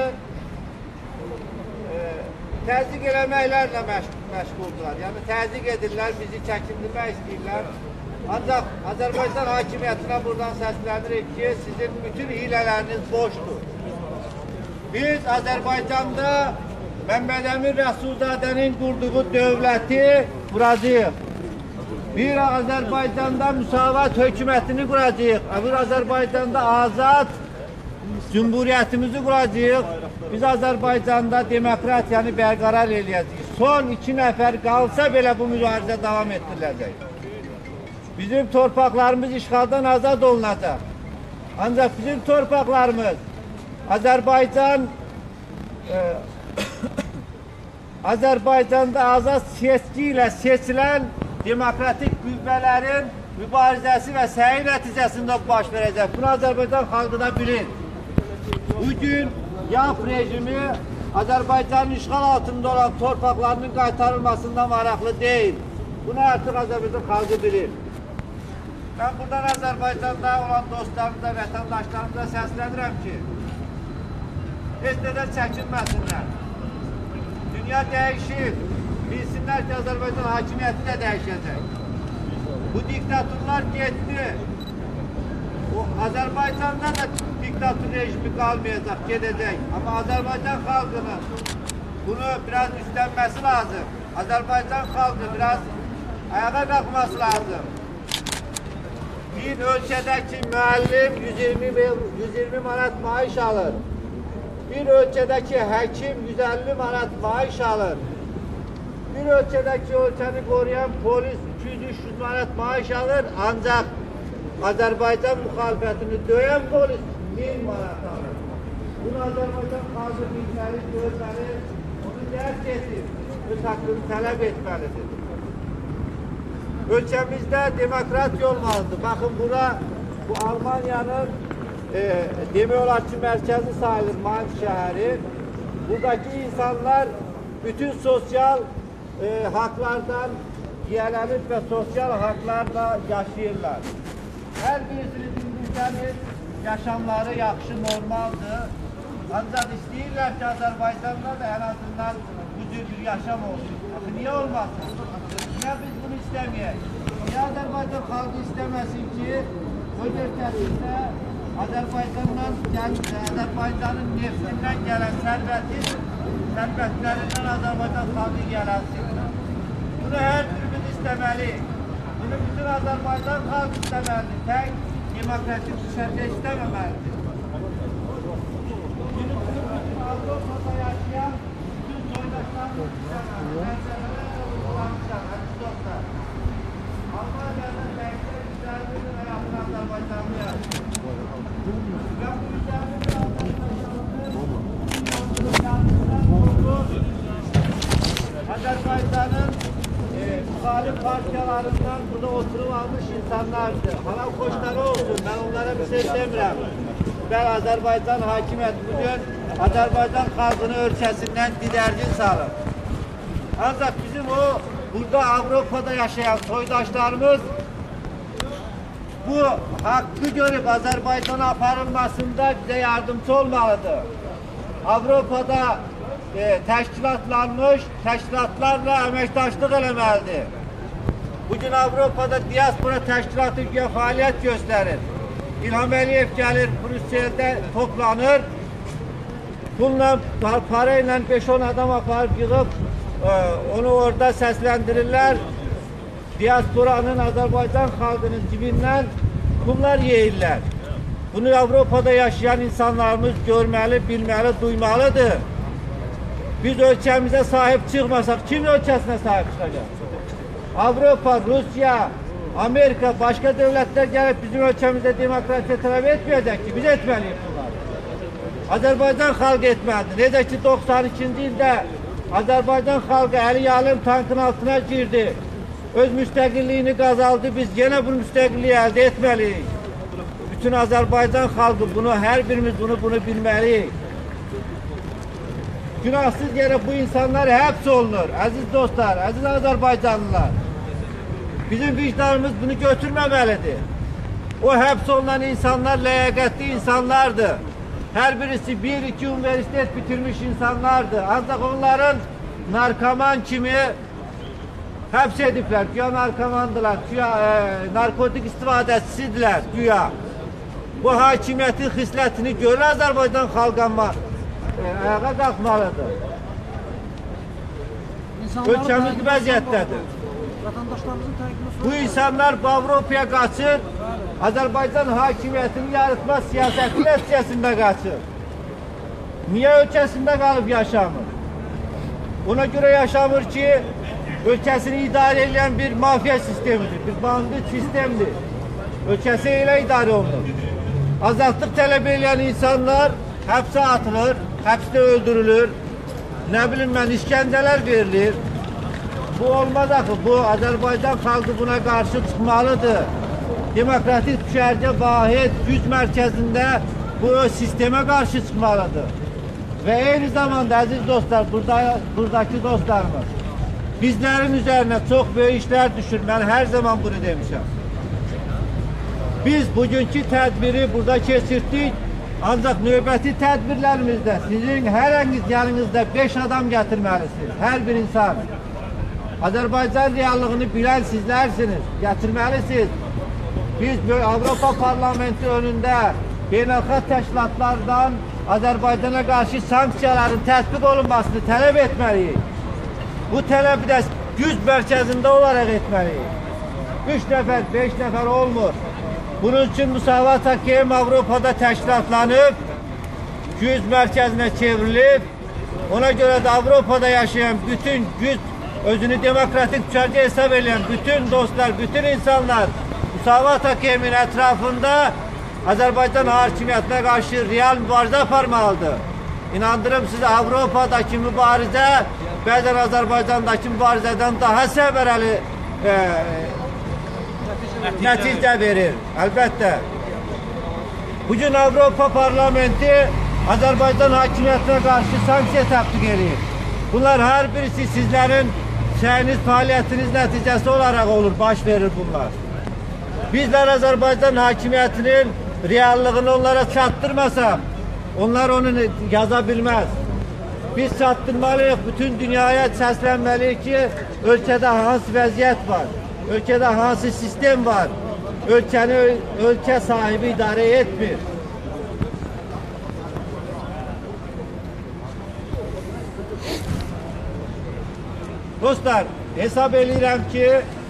e, təzyiq eləməklərlə məş məşğuldular. Yəni təzyiq edirlər, bizi çəkindirmək istəyirlər. Ancaq Azərbaycan hakimiyyətinə buradan səslənirik ki, sizin bütün hilələriniz boşdur. Biz Azərbaycanda Məmməd Əmin Rəsulzadənin qurduğu dövləti quracağıq. Bir Azərbaycanda müsavat hökumətini quracağıq. Bir Azərbaycanda azad cumhuriyyətimizi quracağıq. Biz Azərbaycanda demokratiyanı bərqərar eləyəcəyik. Son iki nəfər qalsa belə bu mübarizə davam etdiriləcək. Bizim torpaqlarımız işğaldan azad olunacaq. Ancaq bizim torpaqlarımız Azərbaycan e, Azərbaycanda azad seçki ilə seçilən demokratik qüvvələrin mübarizəsi və səyi nəticəsində baş verəcək. Bunu Azərbaycan xalqı da bilir. Bugün Y A F rejimi Azərbaycanın işğal altında olan torpaqlarının qaytarılmasından maraqlı deyil. Bunu artıq Azərbaycan xalqı bilir. Mən buradan Azərbaycanda olan dostlarımıza, vətəndaşlarımıza səslənirəm ki, heç nədən çəkinməsinlər. Dünya dəyişir. Bilsinlər ki, Azərbaycan hakimiyyəti də dəyişəcək. Bu diktatorlar getdi. O Azərbaycanda da diktator rejimi qalmayacaq, gedəcək. Amma Azərbaycan xalqının bunu biraz üstlenmesi lazım. Azərbaycan xalqı biraz ayağa qalxması lazım. Bir ölkədəki müəllim yüz iyirmi manat maaş alır. Bir ölkədəki həkim yüz əlli manat maaş alır. Bir ölkədəki ölkəni qoruyan polis iki yüz üç yüz manat maaş alır. Ancaq Azərbaycan müxalifətini döyən polis min manat alır. Bunu Azərbaycan xalqı bilməli, görməli, onu dərk edir, öz haqqını tələb etməlidir. Ölkəmizdə demokratiya olmalıdır. Baxın, bura, bu Almanya'nın e, demək olar ki, mərkəzi sayılır Mainz şəhəri. Buradaki insanlar bütün sosyal e, haklardan yiyələnib və sosial haklarla yaşayırlar. Hər birisini dinləyəniz, yaşamları yaxşı, normaldır. Ancaq istəyirlər ki, Azərbaycanda da ən azından bu cür bir yaşam olsun. Niyə olmasın? Niyə biz bunu istəməyək? Niyə Azərbaycan xalqı istəməsin ki, öz ölkəsində Azərbaycandan, Azərbaycanın neftindən gələn sərvətin, sərvətlərindən Azərbaycan xalqı gələnsin. Bunu hər birimiz istəməliyik. Bunu bütün Azərbaycan xalqı istəməlidir. Tək demokratik düşərdə istəməməlidir. Bunu bütün Avropada yaşayan bütün soydaşlarımız istəməlidir. Almanya'da belki güzelliğinin hayatını Azerbaycanlı yaşıyor. Ve bu güzelliğinin Azerbaycan'ın e, muhalif partiyalarından burada oturup almış insanlardı. Hala koçları olsun, ben onlara bir şey demirəm. Ben Azerbaycan hakimiyyəti bugün Azerbaycan xalqını ölkəsindən didərgin salır. Ancaq bizim o burada Avrupa'da yaşayan soydaşlarımız bu hakkı görüp Azerbaycan'a aparılmasında bize yardımcı olmalıdır. Avrupa'da e, teşkilatlanmış, teşkilatlarla əməkdaşlıq eləməlidir. Bugün Avrupa'da diaspora teşkilatı güya faaliyet gösterir. İlham Əliyev gelir, Brüssel'de toplanır. Bununla parayla beş on adam aparıp yığıp onu orada səsləndirirlər. Diasporanın, Azərbaycan xalqının cibindən bunlar yeyirlər. Bunu Avropada yaşayan insanlarımız görməli, bilməli, duymalıdır. Biz ölkəmizə sahib çıxmasaq, kim ölkəsinə sahib çıxacaq? Avropa, Rusya, Amerika, başqa dövlətlər gəlib bizim ölkəmizdə demokratiya tələb etməyəcək ki, biz etməliyik bunları. Azərbaycan xalqı etməlidir. Necə ki, doxsan ikinci ildə Azərbaycan xalqı əli yalım tankın altına girdi. Öz müstəqilliyini qazaldı. Biz yenə bu müstəqilliyi əldə etməliyik. Bütün Azərbaycan xalqı bunu, hər birimiz bunu, bunu bilməliyik. Günahsız yerə bu insanlar həbs olunur. Əziz dostlar, əziz Azərbaycanlılar. Bizim vicdanımız bunu götürməməlidir. O həbs olunan insanlar ləyaqətli insanlardır. Hər birisi bir iki üniversitet bitirmiş insanlardır. Ancaq onların narkoman kimi həbs ediblər. Güya narkomandılar, güya e, narkotik istifadəçisidirlər, güya. Bu hakimiyyətin xislətini görür Azərbaycan xalqı amma e, ayağa qalxmalıdır. Ölkəmiz vəziyyətdədir. Bu insanlar bu Avropaya qaçır. Azərbaycan hakimiyyətini yaratma siyasəti nəticəsində qaçır. Niyə ölkəsində qalıb yaşamır? Ona görə yaşamır ki, ölkəsini idarə edən bir mafya sistemidir, bir bandit sistemdir. Ölkəsi elə idarə olunur. Azadlıq tələb edən insanlar həbsə atılır, həbsdə öldürülür, nə bilim mən, işgəncələr verilir. Bu olmaz axı, bu Azərbaycan xalqı buna qarşı çıxmalıdır. Demokratik düşərgə vahid güc mərkəzində bu sistemə qarşı çıxmalıdır. ve aynı zamanda aziz dostlar, burada, buradaki dostlarımız, bizlerin üzerine çok büyük işler düşürmeli. Her zaman bunu demişim. Biz bugünkü tədbiri burada keçirdik. Ancaq növbəti tədbirlərimizdə sizin hər hanginiz yanınızda beş adam gətirməlisiniz. Hər bir insan. Azərbaycan reallığını bilən sizlərsiniz. Gətirməlisiniz. Biz Avropa Parlamenti önündə beynəlxalq təşkilatlardan Azərbaycana qarşı sanksiyaların tətbiq olunmasını tələb etməliyik. Bu tələbi də güc mərkəzində olaraq etməliyik. Üç nəfər, beş nəfər olmur. Bunun için Müsavat A K M Avropada təşkilatlanıb, güc mərkəzinə çevrilib, ona görə də Avropada yaşayan bütün güc, özünü demokratik düşərgə hesab edən bütün dostlar, bütün insanlar Müsavat A K M'in ətrafında Azərbaycan hakimiyyətinə qarşı real mübarizə aparmalıdır. İnandırım sizə, Avropadakı mübarizə bəzən Azərbaycandakı mübarizədən daha səmərəli e, nəticə verir, əlbəttə. Bugün Avropa Parlamenti Azərbaycan hakimiyyətinə qarşı sanksiya tətbiq edir. Bunlar hər birisi sizlərin səyiniz, fəaliyyətiniz nəticəsi olaraq olur, baş verir bunlar. Bizlər Azərbaycan hakimiyyətinin reallığını onlara çatdırmasaq, onlar onu yaza bilməz. Biz çatdırmalıyıq, bütün dünyaya səslənməliyik ki, ölkədə hansı vəziyyət var, ölkədə hansı sistem var, ölkəni ölkə sahibi idarə etmir. Dostlar, hesab edirəm ki,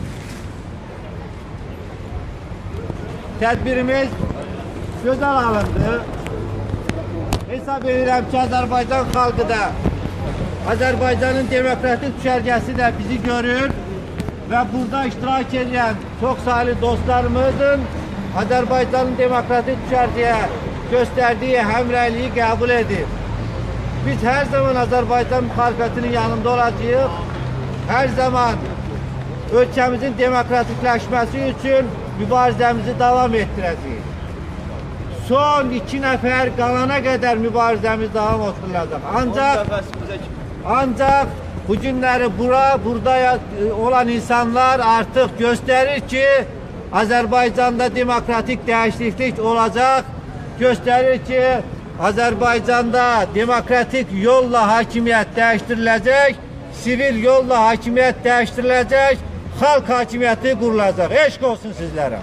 tədbirimiz gözəl alındı. Hesab edirəm ki, Azərbaycan xalqı da, Azərbaycanın demokratik düşərgəsi də bizi görür və burada iştirak edən çox sayılı dostlarımızın Azərbaycanın demokratik düşərgəyə göstərdiyi həmrəyliyi qəbul edir. Biz hər zaman Azərbaycan müxalifətinin yanında olacağıq. Hər zaman ölkəmizin demokratikləşməsi üçün mübarizəmizi davam etdirəcəyik. Son iki nəfər qalana qədər mübarizəmiz davam etdiriləcək. Ancaq, ancaq bu günləri bura, burada olan insanlar artıq göstərir ki, Azərbaycanda demokratik dəyişiklik olacaq. Göstərir ki, Azərbaycanda demokratik yolla hakimiyyət dəyişdiriləcək, sivil yolla hakimiyyət dəyişdiriləcək, xalq hakimiyyəti qurulacaq. Eşq olsun sizlərə.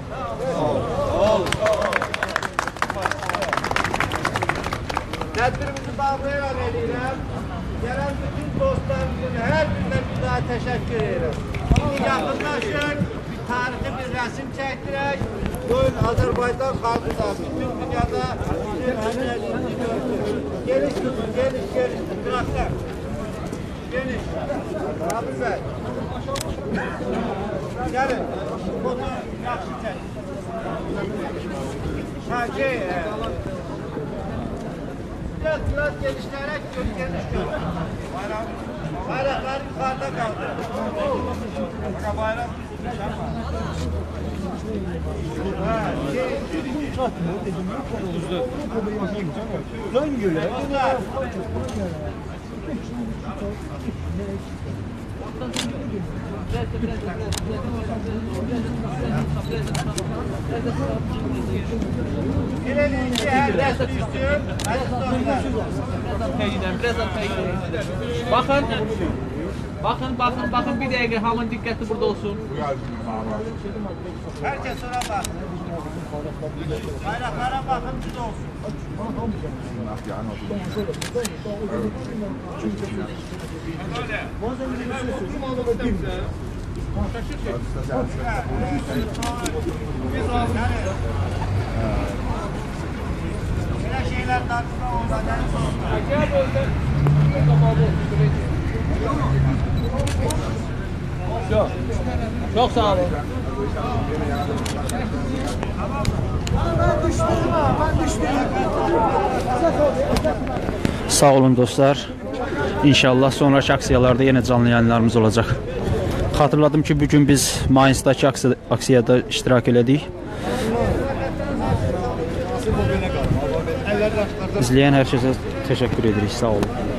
Tədbirimizi bağlayan edirəm. Gələn bütün dostlarımızın hər birindən bir daha təşəkkür edirəm. Yaxınlaşın, tarixi bir rəsim çəkdirək. Bugün Azərbaycan xalqı da bütün dünyada həmrəyliğini gördük. Geniş tutun, geniş, geniş. Qıraqlar. Geniş. Rabir bəy. Gəlin. Foto yaxşı çək. Ha, şey, biraz, biraz genişleyerek geniş gör. Bayraklar yukarıda kaldı. Bayrak. Ha, şey. Dön güle. Birinci herkes düşsün. Bakın. Bakın, bakın, bakın bir dakika hamın dikkatli burada olsun. Herkes ona bak. Bayraklara bakın düz olsun. Böyle şeyler tartışma olmadan Çok. Çok sağ olun. Ben düşmedim ha, ben düşmedim. Sağ olun dostlar. İnşallah sonraki aksiyalarda yine canlı yayınlarımız olacak. Hatırladım ki bugün biz Mainz'daki aksiyada iştirak elədik. İzleyen herkese Təşəkkür edirik, sağ olun.